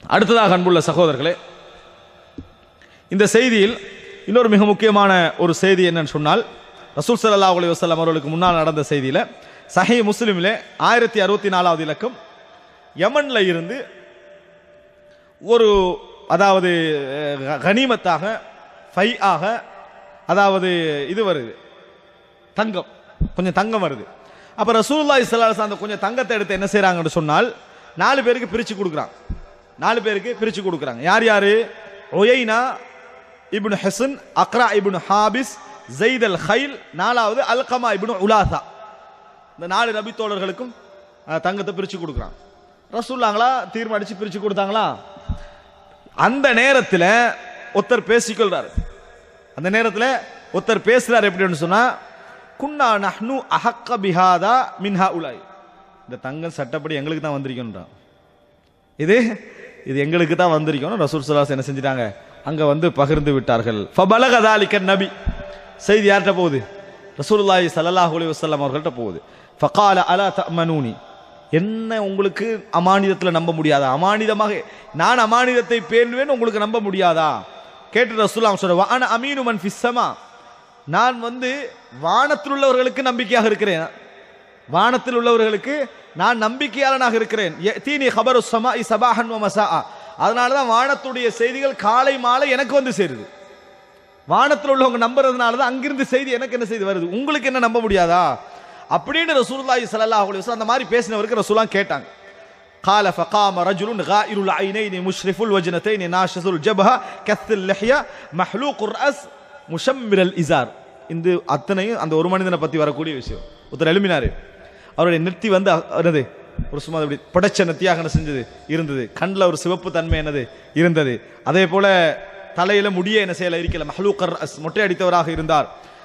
அடுத்ததாக அன்புள்ள சகோதரர்களே, இந்த செய்தியில் இன்னொரு மிக முக்கியமான ஒரு செய்தி என்னன்னு சொன்னால், ரசூல் ஸல்லல்லாஹு அலைஹி வஸல்லம் அவர்களுக்கு முன்னால் நடந்த செய்தியில் சஹீஹ் முஸ்லிமிலே 1064வது இலக்கம், யமன்ல இருந்து ஒரு அதாவது கனிமத்தாக ஃபைஆக அதாவது இது வருது, தங்கம், கொஞ்சம் தங்கம் வருது. அப்ப ரசூலுல்லாஹி ஸல்லல்லாஹு அலைஹி வஸல்லம் அந்த கொஞ்சம் தங்கத்தை எடுத்து என்ன செய்றாங்கன்னு சொன்னால் 4 பேருக்கு பிரிச்சு கொடுக்குறாங்க. 4 பேருக்கு பிரிச்சு கொடுக்குறாங்க. யார் யாரு? உயைனா இப்னு ஹஸன், அக்ரா இப்னு ஹாபிஸ், ஸைத் அல் கைல், 4வது அல்கமா இப்னு உலாசா. இந்த 4 நபி தோழர்களுக்கும் தங்கத்தை பிரிச்சு கொடுக்குறாங்க. ரசூலுல்லாஹ்ங்களா தீர்மானிச்சு பிரிச்சு கொடுத்தாங்களா? அந்த நேரத்தில் ஒருத்தர் பேசிக்கொள்றாரு. அந்த நேரத்தில் ஒருத்தர் பேசுறாரு. எப்படின்னு சொன்னா, குன்னா நஹ்னு அஹக்க பிஹாதா மின்ஹா உலாய், இந்த தங்கம் சட்டப்படி எங்களுக்கு தான் வந்திருக்கோன்றான். இது எங்களுக்கு தான் வந்திருக்கணும். ரசூல் ஸல்லல்லாஹு அலைஹி வஸல்லம் என்ன செஞ்சிட்டாங்க, அங்க வந்து பகிர்ந்து விட்டார்கள். ஃபபலக ذلك நபி, செய்தி யார்கிட்ட போகுது? ரசூலுல்லாஹி ஸல்லல்லாஹு அலைஹி வஸல்லம் அவர்கள்ட்ட போகுது. ஃபகால அலா தஅமனூனி, என்ன உங்களுக்கு அமானிதத்தில் நம்ப முடியாதா? அமானிதமாக நான் அமானிதத்தை பேணுவேன், உங்களுக்கு நம்ப முடியாதா? கேட்டு ரசூலுல்லாஹ் சொல்ற, வஅன அமீனு மன் ஃபிஸ் ஸமா, நான் வந்து வானத்தில் உள்ளவர்களுக்கு நம்பிக்கையாக இருக்கிறேன். வானத்தில் உள்ளவர்களுக்கு நான் நம்பிக்கையாளனாக இருக்கிறேன். தீனி ஹபரு ஸமாஇ ஸபாஹன் வ மஸாஅ, அதனால தான் வானத்துடைய செய்திகள் காலை மாலை எனக்கு வந்து சேருது. வானத்தில் உள்ளவங்க நம்புறதுனால தான் அங்கிருந்து செய்தி எனக்கு என்ன செய்தி வருது, உங்களுக்கு என்ன நம்ப முடியாதா அப்படின்னு ரசூலுல்லாஹி ஸல்லல்லாஹு அலைஹி வஸல்லம் அந்த மாதிரி பேசினவருக்கு ரசூலுல்லாஹ் கேட்டாங்க. قال فقام رجل غائر العينين مشرف الوجنتين ناشز الجبهة كث اللحية محلوق الرأس مشمر الإزار. இந்த அத்தனையும் அந்த ஒரு மனிதனை பத்தி வரக்கூடிய விஷயம். ஒருத்தர் எழுப்பினாரு, அவருடைய நெத்தி வந்து என்னது, ஒரு சும்மா அப்படி படைச்ச நெத்தியாக என்ன செஞ்சது இருந்தது. கண்ணில் ஒரு சிவப்பு தன்மை என்னது இருந்தது. அதே போல தலையில முடிய என்ன செய்யல இருக்கல, மஹ்லூக்கர் மொட்டை அடித்தவராக இருந்தார்.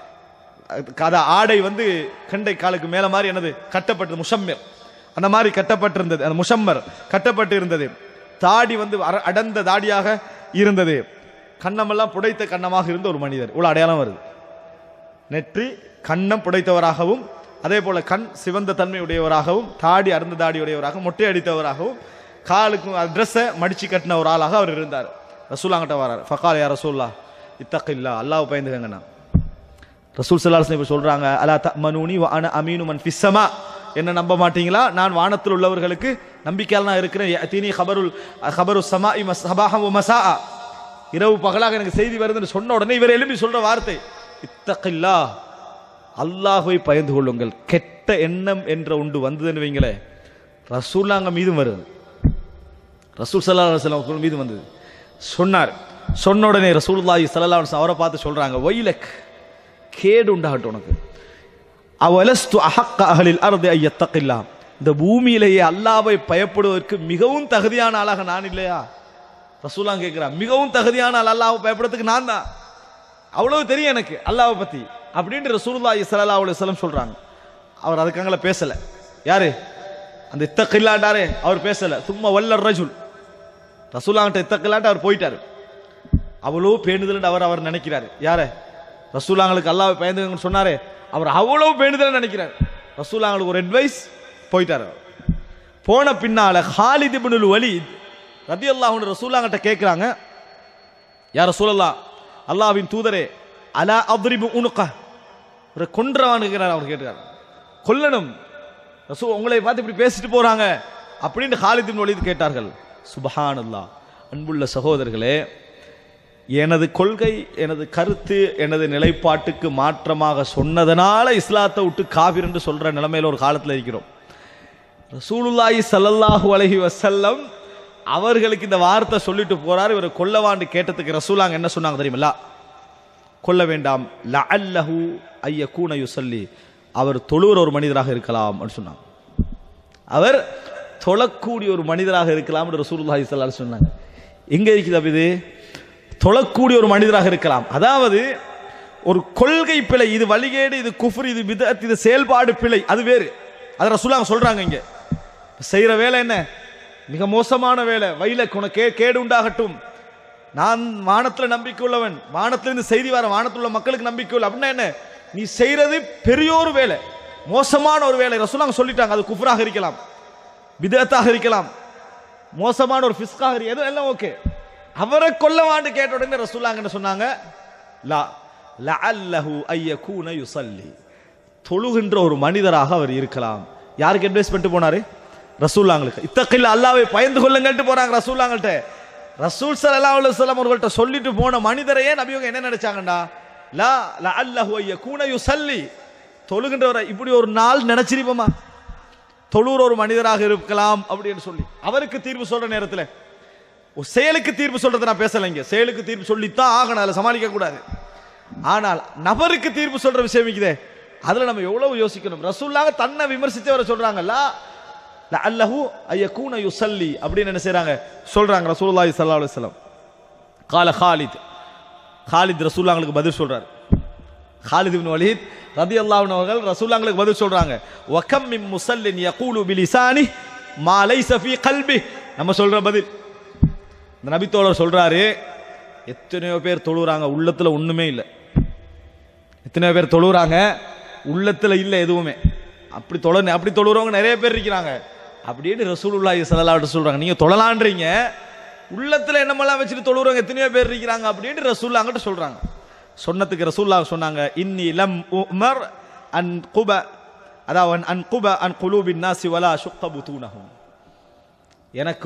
ஆடை வந்து கண்டை காலுக்கு மேல மாதிரி என்னது கட்டப்பட்டது, முஷம்மர் அந்த மாதிரி கட்டப்பட்டிருந்தது, அந்த முஷம்மர் கட்டப்பட்டு இருந்தது. தாடி வந்து அடர்ந்த தாடியாக இருந்தது. கண்ணமெல்லாம் புடைத்த கண்ணமாக இருந்த ஒரு மனிதர். இவ்வளவு அடையாளம் வருது. நெற்றி கண்ணம் புடைத்தவராகவும், அதே போல கண் சிவந்த தன்மை உடையவராகவும், தாடி அடர்ந்த தாடி உடையவராகவும், மொட்டை அடித்தவராகவும், காலுக்கு ட்ரெஸ்ஸை மடிச்சு கட்டின ஒரு ஆளாக அவர் இருந்தார். ரசூலுல்லாஹ்கிட்ட வரார். ஃபகால யா ரசூலுல்லாஹ் இத்தகில்லா, அல்லாஹ்வை பயந்துக்கங்கண்ணா. ரசூல் ஸல்லல்லாஹு அலைஹி வஸல்லம் சொல்றாங்க, அலா தஅமனூனி வ அன அமீனு மன் ஃபிஸ் ஸமா, என்ன நம்ப மாட்டீங்களா? நான் வானத்தில் உள்ளவர்களுக்கு நம்பிக்கையாளனா இருக்கிறேன். யஅதீனி ஹபரு ஸமாஇ ஸபாஹன் வ மஸாஅ, இரவு பகலாக எனக்கு செய்தி வருதுன்னு சொன்ன உடனே இவர் எழுப்பி சொல்ற வார்த்தை இத்தகில்லா, அல்லாஹ்வை பயந்து கொள்ளுங்கள். கெட்ட எண்ணம் என்ற ஒன்று வந்ததுன்னு வைங்களே, ரசூலுல்லாஹ் மீதும் வருது. ரசூல் ஸல்லல்லாஹு அலைஹி வஸல்லம் மீது வந்தது. சொன்னார். சொன்ன உடனே ரசூலுல்லாஹி ஸல்லல்லாஹு அலைஹி வஸல்லம் அவரை பார்த்து சொல்றாங்க, வைலக், கேடு உண்டாகட்டும் உனக்கு. அவலஸ்து அஹக்க அஹ்லில் அர்தி ஐயத்தகில்லா, இந்த பூமியிலேயே அல்லாஹ்வை பயப்படுவதற்கு மிகவும் தகுதியான ஆளாக நான் இல்லையா? ரசூலுல்லாஹ் கேட்கிறான், மிகவும் தகுதியான ஆள் அல்லாஹ்வை பயப்படுறதுக்கு நான் தான், அவ்வளவு தெரியும் எனக்கு அல்லாஹ்வை பத்தி அப்படின்னு ரசூலுல்லாஹி ஸல்லல்லாஹு அலைஹி வஸல்லம் சொல்றாங்க. அவர் அதுக்காங்கள பேசல. யாரு அந்த இத்தகில்லாண்டாரே, அவர் பேசல. சும்மா வல்லர் ரஜுல், ரசூலுல்லாஹ்ட்ட இத்தகில்லாண்ட அவர் போயிட்டாரு. அவ்வளவு பேணுதல் அவர் நினைக்கிறாரு. யார? ரசூலுல்லாஹ்களுக்கு அல்லாஹ்வை பயந்துங்கன்னு சொன்னாரே, அவர் அவ்வளவு பேணுதல் நினைக்கிறார். ரசூலுல்லாஹ்களுக்கு ஒரு அட்வைஸ், போயிட்டாரு. போன பின்னால ஹாலித் இப்னுல் வலீத் ரலியல்லாஹு அன்ஹு ரசூலுல்லாஹ்கிட்ட கேட்கிறாங்க, யா ரசூலல்லாஹ், அல்லாஹ்வின் தூதரே, அலா அத்ரிபு உனுக, ஒரு கொன்றவான் இருக்கிறார். அவர் கேட்கிறார், கொல்லணும் ரசூல், உங்களை பார்த்து இப்படி பேசிட்டு போறாங்க அப்படின்னு ஹாலித் இப்னு வலீத் கேட்டார்கள். சுப்ஹானல்லாஹ். அன்புள்ள சகோதரர்களே, எனது கொள்கை, எனது கருத்து, எனது நிலைப்பாட்டுக்கு மாற்றமாக சொன்னதனால இஸ்லாத்தை விட்டு காபிர் என்று சொல்ற நிலைமையில ஒரு காலத்தில் இருக்கிறோம். ரசூலுல்லாஹி ஸல்லல்லாஹு அலைஹி வஸல்லம் அவர்களுக்கு இந்த வார்த்தை சொல்லிட்டு போறாரு. இவர் கொல்லவான்னு கேட்டதுக்கு ரசூலுல்லாஹ் என்ன சொன்னாங்க தெரியுமா? கொல்ல வேண்டாம், லஅல்லஹு ஐயகூன யுஸல்லி, அவர் தொழுகிற ஒரு மனிதராக இருக்கலாம் அப்படின்னு சொன்னாங்க. அவர் தொழக்கூடிய ஒரு மனிதராக இருக்கலாம் என்று ரசூலுல்லாஹி ஸல்லல்லாஹு அலைஹி வஸல்லம் சொன்னாங்க. எங்க இருக்குது அப்ப இது? தொழக்கூடிய ஒரு மனிதராக இருக்கலாம். அதாவது ஒரு கொள்கை பிழை, இது வழிகேடு, இது குஃப்ர், இது பித்அத், இது செயல்பாடு பிழை, அது வேறு. அது ரசூலுல்லாஹ் சொல்றாங்க. இங்க செய்யற வேலை என்ன? மிக மோசமான வேலை. வைலக், உனக்கு கேடு உண்டாகட்டும், நான் வானத்தில் நம்பிக்கை உள்ளவன், வானத்திலிருந்து செய்தி வர, வானத்தில் உள்ள மக்களுக்கு நம்பிக்கை உள்ள அப்படின்னா என்ன? நீ செய்யறது பெரியோரு வேலை, மோசமான ஒரு வேலை. ரசூலுல்லாஹ் சொல்லிட்டாங்க. அது குஃப்ராக இருக்கலாம், பித்அத்தாக இருக்கலாம், மோசமான ஒரு ஃபிஸ்காக எதுவும் எல்லாம் ஓகே. அவரை கொல்லவான்னு கேட்ட உடனே ரசூலுல்லாஹ் சொன்னாங்க, லா லஅல்லஹு அய்யகூன யுஸல்லி, தொழுகின்ற ஒரு மனிதராக அவர் இருக்கலாம். யாருக்கு அட்வைஸ் பண்ணிட்டு போனாரு? ரசூலுல்லாஹ்களுக்கு. இத்தகில் அல்லாஹ்வை பயந்து கொள்ளுங்கள்ட்டு போறாங்க ரசூலுல்லாஹ்கிட்ட. ரசூல் ஸல்லல்லாஹு அலைஹி வஸல்லம் அவர்கள்ட்ட சொல்லிட்டு போன மனிதரையே நபியவங்க என்ன நினைச்சாங்கடா? லா லஅல்லஹு அய்யகூன யுஸல்லி, தொழுகின்றவரை இப்படி ஒரு நாள் நினைச்சிருப்போமா? தொழுகிற ஒரு மனிதராக இருக்கலாம் அப்படின்னு சொல்லி அவருக்கு தீர்ப்பு சொல்ற நேரத்தில் செயலுக்கு தீர்ப்பு சொல்றது நான் பேசலைங்க. செயலுக்கு தீர்ப்பு சொல்லித்தான் ஆகணும், அதில் சமாளிக்க கூடாது. ஆனால் நபருக்கு தீர்ப்பு சொல்ற விஷயம் இருக்குதே, அதுல நம்ம எவ்வளவு யோசிக்கணும். ரசூலுல்லாஹ் தன்னை விமர்சித்து வர சொல்றாங்கல்ல, லஅல்லஹு அய்யகூன யுஸல்லி அப்படின்னு என்ன செய்றாங்க சொல்றாங்க ரசூலுல்லாஹி ஸல்லல்லாஹு அலைஹி வஸல்லம். கால காலித் ரசூலுல்லாஹ்களுக்கு பதில் சொல்றாரு. காலித் இப்னு வலீத் ரலியல்லாஹு அன்ஹு அவர்கள் ரசூலுல்லாஹ்களுக்கு பதில் சொல்றாங்க, வகம் மின் முஸல்லின் யகூலு பிலிசானி மா லைஸ ஃபீ கல்பி. நம்ம சொல்ற பதில் இந்த நபி தோழர் சொல்றாரு, எத்தனையோ பேர் தொழுறாங்க உள்ளத்துல ஒண்ணுமே இல்லை. எத்தனையோ பேர் தொழுறாங்க உள்ளத்துல இல்லை எதுவுமே. அப்படி தொழுறவங்க நிறைய பேர் இருக்கிறாங்க அப்படின்னு ரசூலுல்லாஹி ஸல்லல்லாஹு அலைஹி வஸல்லம் சொல்றாங்க. நீங்க தொழலான்றீங்க, உள்ளத்துல என்னமெல்லாம் வச்சுட்டு தொழுறவங்க எத்தனையோ பேர் இருக்கிறாங்க அப்படின்னு ரசூலுல்லாஹ் கிட்ட சொல்றாங்க. சொன்னதுக்கு ரசூலுல்லாஹ் சொன்னாங்க, இன்னி லம் உமர் அன் குப அதாவது அன் குப அன் குலூபின் நாசி வலா ஷுக்க புதூனஹும். எனக்கு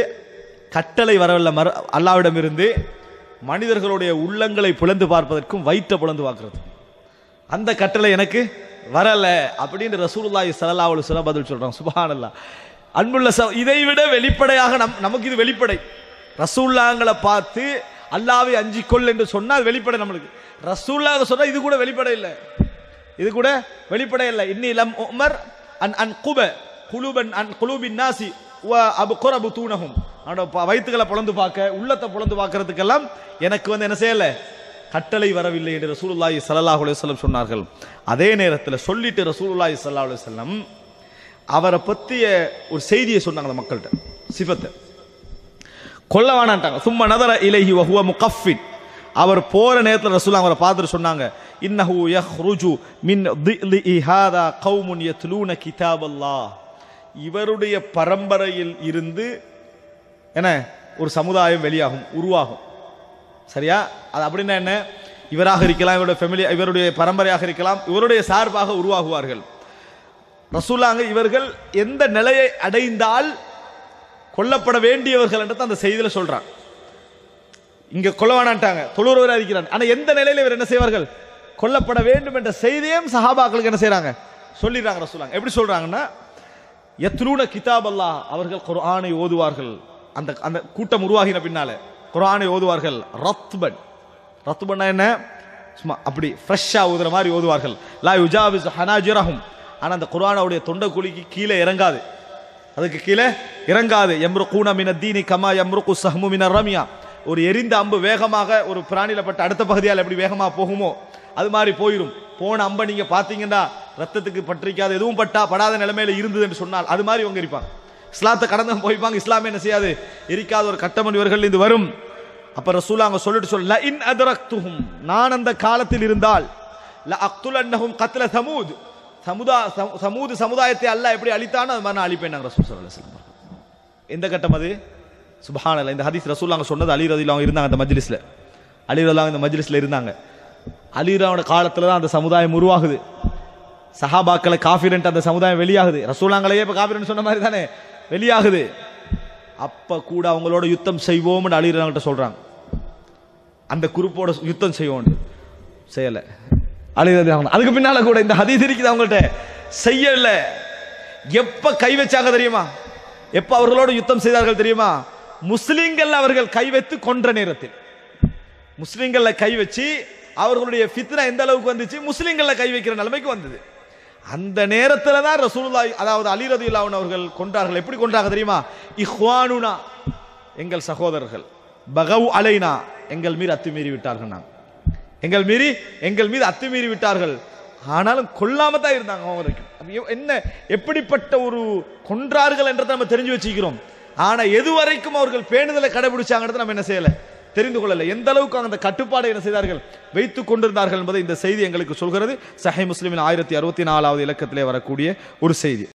கட்டளை வரவில்லை அல்லாஹ்விடம் இருந்து மனிதர்களுடைய உள்ளங்களை பிளந்து பார்ப்பதற்கும் வயிற்றை பிளந்து பார்க்கிறது, அந்த கட்டளை எனக்கு வரல அப்படின்னு ரசூலுல்லாஹி ஸல்லல்லாஹு அலைஹி வஸல்லம் பதில் சொல்றாங்க. சுப்ஹானல்லாஹ். அன்புள்ள இதை விட வெளிப்படையாக நமக்கு இது வெளிப்படை. ரசூலுல்லாஹ்களை பார்த்து அல்லாஹ்வை அஞ்சிக்கொள் என்று சொன்னால் வெளிப்படை நம்மளுக்கு. ரசூலுல்லாஹ் சொன்னா இது கூட வெளிப்படை இல்லை, இது கூட வெளிப்படை இல்லை. இன்னி லம் உமர் அன் அன் குப குலூபன் அன் குலூபின் நாசி வ அப்குர புதூனஹும், வயிற்றுகளை பொளந்து பார்க்க உள்ளத்தை பொளந்து பார்க்கறதுக்கெல்லாம் எனக்கு என்ன செய்யல, கட்டளை வரவில்லை என்று ரசூலுல்லாஹி ஸல்லல்லாஹு அலைஹி வஸல்லம் சொன்னார்கள். அதே நேரத்தில் சொல்லிட்டு ரசூலுல்லாஹி ஸல்லல்லாஹு அலைஹி வஸல்லம் அவரை பற்றிய ஒரு செய்தியை சொன்னாங்க மக்கள்கிட்ட, சிஃபத்தை கொல்ல வேணான்ட்டாங்க. சும்மா நதர இலைஹி வஹுவ முகஃபின், அவர் போற நேரத்தில் ரசூலுல்லாஹ் அவரை பார்த்துட்டு சொன்னாங்க, இன்னஹு யஹ்ருஜு மின் திலி ஹாதா கௌமுன் யத்லூன கிதாபல்லாஹ், இவருடைய பரம்பரையில் இருந்து என்ன ஒரு சமுதாயம் வெளியாகும், உருவாகும். சரியா? அது அப்படின்னா என்ன? இவராக இருக்கலாம், இவருடைய ஃபேமிலி, இவருடைய பரம்பரையாக இருக்கலாம், இவருடைய சார்பாக உருவாகுவார்கள். ரசூலுல்லாஹ் இவர்கள் எந்த நிலையை அடைந்தால் கொல்லப்பட வேண்டியவர்கள் என்று அந்த செய்தியில சொல்றாங்க. இங்க கொல்ல வேணான்ட்டாங்க, தொழுறவராக இருக்கிறார். ஆனா எந்த நிலையில இவர் என்ன செய்வார்கள், கொல்லப்பட வேண்டும் என்ற செய்தியும் சஹாபாக்களுக்கு என்ன செய்யறாங்க, சொல்லிடுறாங்க ரசூலுல்லாஹ். எப்படி சொல்றாங்கன்னா, யத்லூன கிதாப் அல்லாஹ், அவர்கள் குர்ஆனை ஓதுவார்கள். அந்த அந்த கூட்டம் உருவாகின பின்னால குர்ஆனை ஓதுவார்கள். ரத்பன் என்ன, சும்மா அப்படி ஃப்ரெஷ்ஷா ஓதுற மாதிரி ஓதுவார்கள். லா யுஜாவிஸ் ஹனாஜிரஹும், ஆனா அந்த குர்ஆனுடைய தொண்டை குழிக்கு கீழே இறங்காது, அதுக்கு கீழே இறங்காது. யம்ருகூன மினத்தீனி கமா யம்ருகு ஸஹ்மு மினர் ரமியா, ஒரு எரிந்த அம்பு வேகமாக ஒரு பிராணியில பட்ட அடுத்த பகுதியால் எப்படி வேகமாக போகுமோ அது மாதிரி போயிடும். போன அம்பை நீங்க பாத்தீங்கன்னா ரத்தத்துக்கு பற்றிக்காது, எதுவும் படாத நிலைமையில இருந்தது என்று சொன்னால் அது மாதிரி இவங்க இருப்பாங்க. இஸ்லாத்தை கடந்து போய்ப்பாங்க, இஸ்லாமே என்ன செய்யாது, எரிக்காத ஒரு கட்டமன் இவர்கள் இது வரும். அப்ப ரசூலுல்லாஹ் அவங்க சொல்ல இன் அதரக்துஹும், நான் அந்த காலத்தில் இருந்தால் ல அக்துலன்னஹும் கத்ல சமூத், சமூது சமுதாயத்தை அல்லாஹ் எப்படி அழித்தானோ அது மாதிரி நான் அழிப்பேன் ரசூல் ஸல்லல்லாஹு அலைஹி வஸல்லம். எந்த கட்டம் அது? சுப்ஹானல்லாஹ். இந்த ஹதீஸ் ரசூலுல்லாஹ் சொன்னது அலி ரலியல்லாஹு அன்ஹு இருந்தாங்க அந்த மஜ்லிஸ்ல, அலி ரலியல்லாஹு இந்த மஜ்லிஸ்ல இருந்தாங்க. அலிராவோட காலத்துல தான் அந்த சமுதாயம் உருவாகுது. சஹாபாக்களை காஃபிரன்ட் அந்த சமுதாயம் வெளியாகுது. ரசூலுல்லாஹ்ங்களையே இப்ப காஃபிரன்ட் சொன்ன மாதிரி தானே வெளியாகுது. அப்ப கூட அவங்களோட யுத்தம் செய்வோம்னு அலி ரலியல்லாஹு அன்ஹு சொல்றாங்க, அந்த குரூப்போட யுத்தம் செய்வோம், செய்யல அலி ரலியல்லாஹு அன்ஹு. அதுக்கு பின்னால கூட இந்த ஹதீஸ் இருக்குது அவங்கள்ட்ட, செய்யல. எப்ப கை வச்சாங்க தெரியுமா, எப்ப அவர்களோட யுத்தம் செய்தார்கள் தெரியுமா, முஸ்லிம்கள் அவர்கள் கை வைத்து கொன்ற நேரத்தில். முஸ்லிம்களை கை வச்சு அவர்களுடைய ஃபித்னா எந்த அளவுக்கு வந்துச்சு, முஸ்லிம்களை கை வைக்கிற நிலைமைக்கு வந்தது. அந்த நேரத்தில் தான் ரசூலுல்லாஹ் அதாவது அலி ரலியல்லாஹு அன்ஹு அவர்கள் கொன்றார்கள். எப்படி கொன்றாங்க தெரியுமா, இஹ்வானுனா, எங்கள் சகோதரர்கள், பகவ் அலைனா, எங்கள் மீது அத்துமீறி விட்டார்கள், எங்கள் மீது அத்துமீறி விட்டார்கள். ஆனாலும் கொல்லாம தான் இருந்தாங்க அவங்களுக்கு. என்ன எப்படிப்பட்ட ஒரு கொன்றார்கள் என்றதை நம்ம தெரிஞ்சு வச்சுக்கிறோம். ஆனா எது வரைக்கும் அவர்கள் பேணுதலை கடைபிடிச்சாங்கிறத நம்ம என்ன செய்யல, தெரிந்து கொள்ளல. எந்த அளவுக்கு அந்த கட்டுப்பாடை என்ன செய்தார்கள், வைத்துக் கொண்டிருந்தார்கள் என்பதை இந்த செய்தி எங்களுக்கு சொல்கிறது. சஹீஹ் முஸ்லிமின் 1064வது இலக்கத்திலே வரக்கூடிய ஒரு செய்தி.